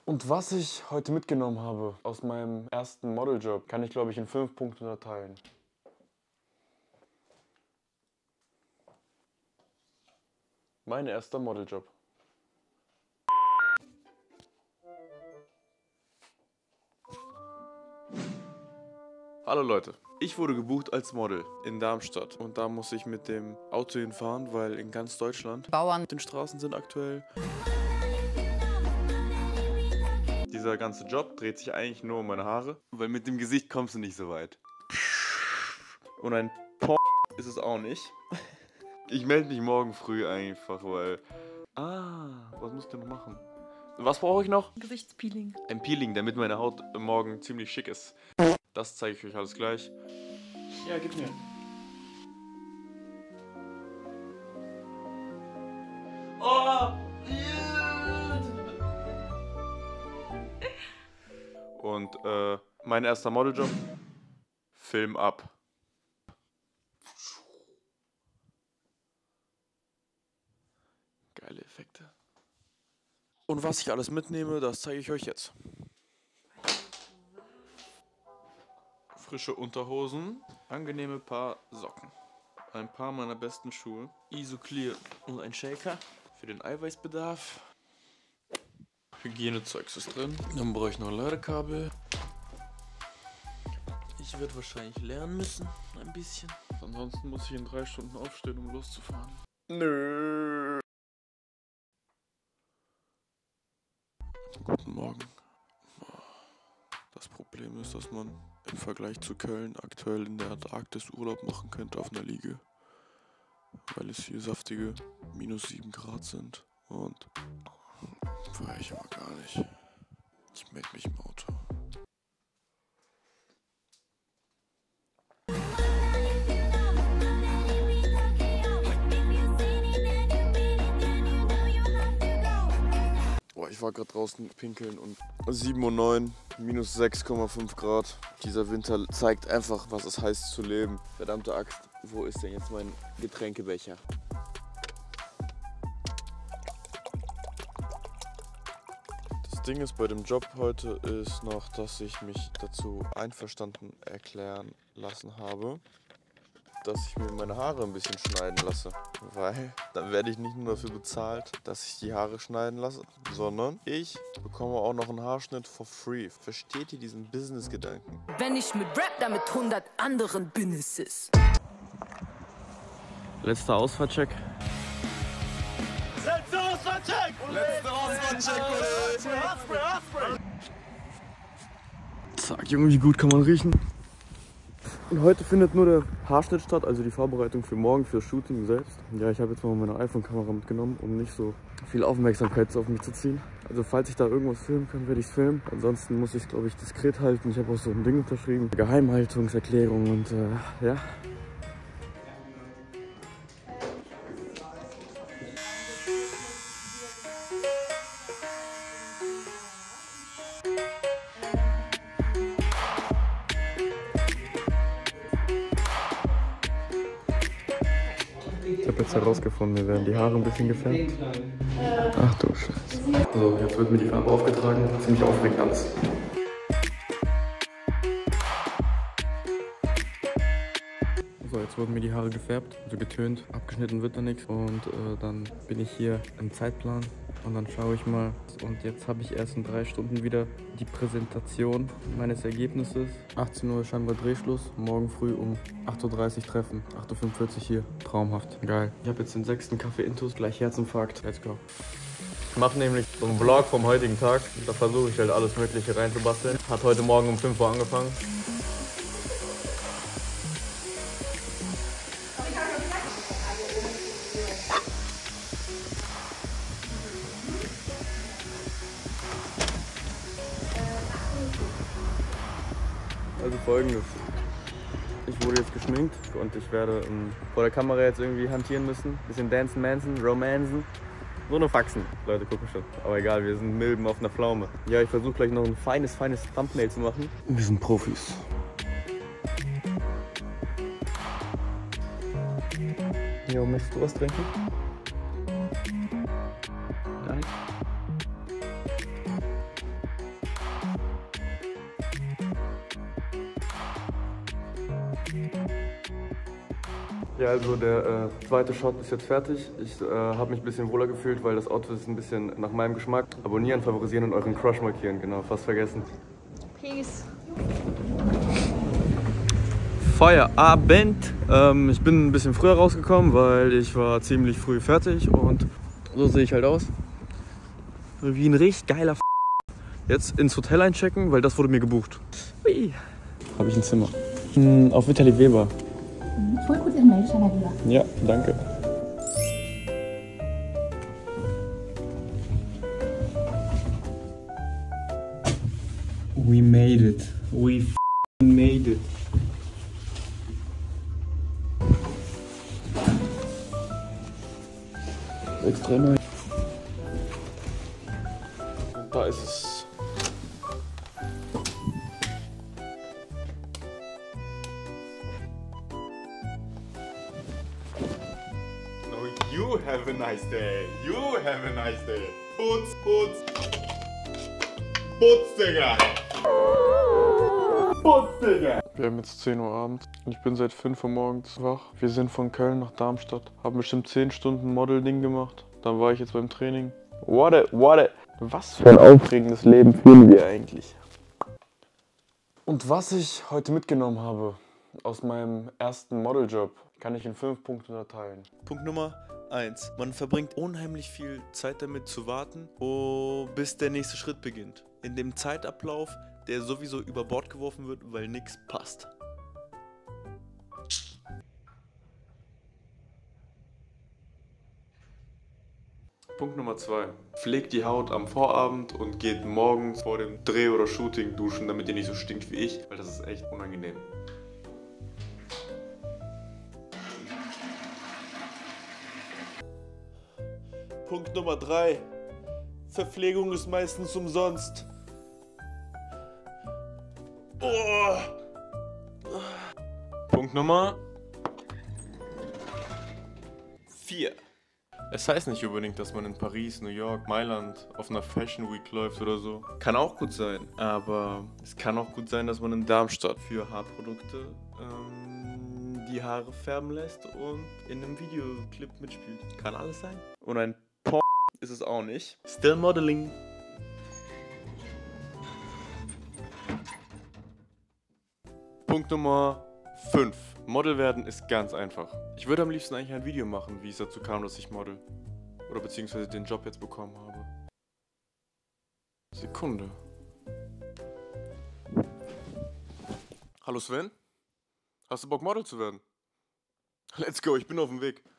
Und was ich heute mitgenommen habe aus meinem ersten Modeljob, kann ich, glaube ich, in 5 Punkte unterteilen. Mein erster Modeljob. Hallo Leute, ich wurde gebucht als Model in Darmstadt und da muss ich mit dem Auto hinfahren, weil in ganz Deutschland Bauern auf den Straßen sind aktuell. Dieser ganze Job dreht sich eigentlich nur um meine Haare, weil mit dem Gesicht kommst du nicht so weit. Und ein ist es auch nicht. Ich melde mich morgen früh einfach, weil... was muss ich denn noch machen? Was brauche ich noch? Gesichtspeeling. Ein Peeling, damit meine Haut morgen ziemlich schick ist. Das zeige ich euch alles gleich. Ja, gib mir. Oh! Und mein erster Modeljob. Film ab. Geile Effekte. Und was ich alles mitnehme, das zeige ich euch jetzt. Frische Unterhosen, angenehme Paar Socken, ein paar meiner besten Schuhe, Isoclear und ein Shaker für den Eiweißbedarf. Hygienezeugs ist drin. Dann brauche ich noch ein Ladekabel. Ich werde wahrscheinlich lernen müssen, ein bisschen. Ansonsten muss ich in 3 Stunden aufstehen, um loszufahren. Nö. Guten Morgen. Das Problem ist, dass man im Vergleich zu Köln aktuell in der Antarktis Urlaub machen könnte auf einer Liege. Weil es hier saftige -7 Grad sind. Und fahre ich aber gar nicht. Ich melde mich im Auto. Ich war gerade draußen pinkeln und 7:09 Uhr, -6,5 Grad. Dieser Winter zeigt einfach, was es heißt zu leben. Verdammte Axt, wo ist denn jetzt mein Getränkebecher? Das Ding ist bei dem Job heute ist noch, dass ich mich dazu einverstanden erklären lassen habe, dass ich mir meine Haare ein bisschen schneiden lasse. Weil dann werde ich nicht nur dafür bezahlt, dass ich die Haare schneiden lasse, sondern ich bekomme auch noch einen Haarschnitt for free. Versteht ihr diesen Business-Gedanken? Wenn ich mit Rap, dann mit 100 anderen Businesses. Letzter Ausfahrtcheck. Letzter Ausfahrtcheck! Letzter Ausfahrtcheck! Haarspray! Zack, Junge, wie gut kann man riechen? Und heute findet nur der Haarschnitt statt, also die Vorbereitung für morgen, für das Shooting selbst. Ja, ich habe jetzt mal meine iPhone-Kamera mitgenommen, um nicht so viel Aufmerksamkeit auf mich zu ziehen. Also falls ich da irgendwas filmen kann, werde ich es filmen. Ansonsten muss ich es, glaube ich, diskret halten. Ich habe auch so ein Ding unterschrieben, Geheimhaltungserklärung und ja. Ich habe jetzt herausgefunden, mir werden die Haare ein bisschen gefärbt. Ach du Scheiße. So, jetzt wird mir die Farbe aufgetragen. Ziemlich aufregend alles. So, jetzt wurden mir die Haare gefärbt, also getönt. Abgeschnitten wird da nichts. Und dann bin ich hier im Zeitplan. Und dann schaue ich mal. Und jetzt habe ich erst in 3 Stunden wieder die Präsentation meines Ergebnisses. 18 Uhr scheinbar Drehschluss. Morgen früh um 8:30 Uhr treffen. 8:45 Uhr hier. Traumhaft. Geil. Ich habe jetzt den 6. Kaffee Intus. Gleich Herzinfarkt. Let's go. Ich mache nämlich so einen Vlog vom heutigen Tag. Da versuche ich halt alles Mögliche reinzubasteln. Hat heute Morgen um 5 Uhr angefangen. Also Folgendes. Ich wurde jetzt geschminkt und ich werde vor der Kamera jetzt irgendwie hantieren müssen. Bisschen dancen, mansen, romanzen. So eine Faxen. Leute gucken schon. Aber egal, wir sind milben auf einer Pflaume. Ja, ich versuche gleich noch ein feines Thumbnail zu machen. Wir sind Profis. Jo, möchtest du was trinken? Gar nicht? Ja, also der zweite Shot ist jetzt fertig. Ich habe mich ein bisschen wohler gefühlt, weil das Outfit ist ein bisschen nach meinem Geschmack. Abonnieren, favorisieren und euren Crush markieren, genau, fast vergessen. Peace. Feierabend. Ich bin ein bisschen früher rausgekommen, weil ich war ziemlich früh fertig und so sehe ich halt aus. Wie ein richtig geiler Jetzt ins Hotel einchecken, weil das wurde mir gebucht. Hui. Habe ich ein Zimmer. Auf Vitali Weber. Ich hol kurz Ihren Meldeschein, Herr Weber. Ja, danke. We made it. We made it. Extra neu. Und da ist es. You have a nice day. You have a nice day. Putz, putz. Putz, Digga. Putz, Digga. Wir haben jetzt 10 Uhr abends und ich bin seit 5 Uhr morgens wach. Wir sind von Köln nach Darmstadt. Haben bestimmt 10 Stunden Model-Ding gemacht. Dann war ich jetzt beim Training. Was für ein aufregendes Leben führen wir eigentlich? Und was ich heute mitgenommen habe aus meinem ersten Modeljob, kann ich in 5 Punkte unterteilen. Punkt Nummer 1. Man verbringt unheimlich viel Zeit damit zu warten, bis der nächste Schritt beginnt. In dem Zeitablauf, der sowieso über Bord geworfen wird, weil nichts passt. Punkt Nummer 2. Pflegt die Haut am Vorabend und geht morgens vor dem Dreh oder Shooting duschen, damit ihr nicht so stinkt wie ich, weil das ist echt unangenehm. Punkt Nummer 3. Verpflegung ist meistens umsonst. Oh. Punkt Nummer 4. Es heißt nicht unbedingt, dass man in Paris, New York, Mailand auf einer Fashion Week läuft oder so. Kann auch gut sein, aber es kann auch gut sein, dass man in Darmstadt für Haarprodukte die Haare färben lässt und in einem Videoclip mitspielt. Kann alles sein. Und ein Porn ist es auch nicht. Still Modeling. Punkt Nummer 5. Model werden ist ganz einfach. Ich würde am liebsten eigentlich ein Video machen, wie es dazu kam, dass ich model. Oder beziehungsweise den Job jetzt bekommen habe. Sekunde. Hallo Sven? Hast du Bock, Model zu werden? Let's go, ich bin auf dem Weg.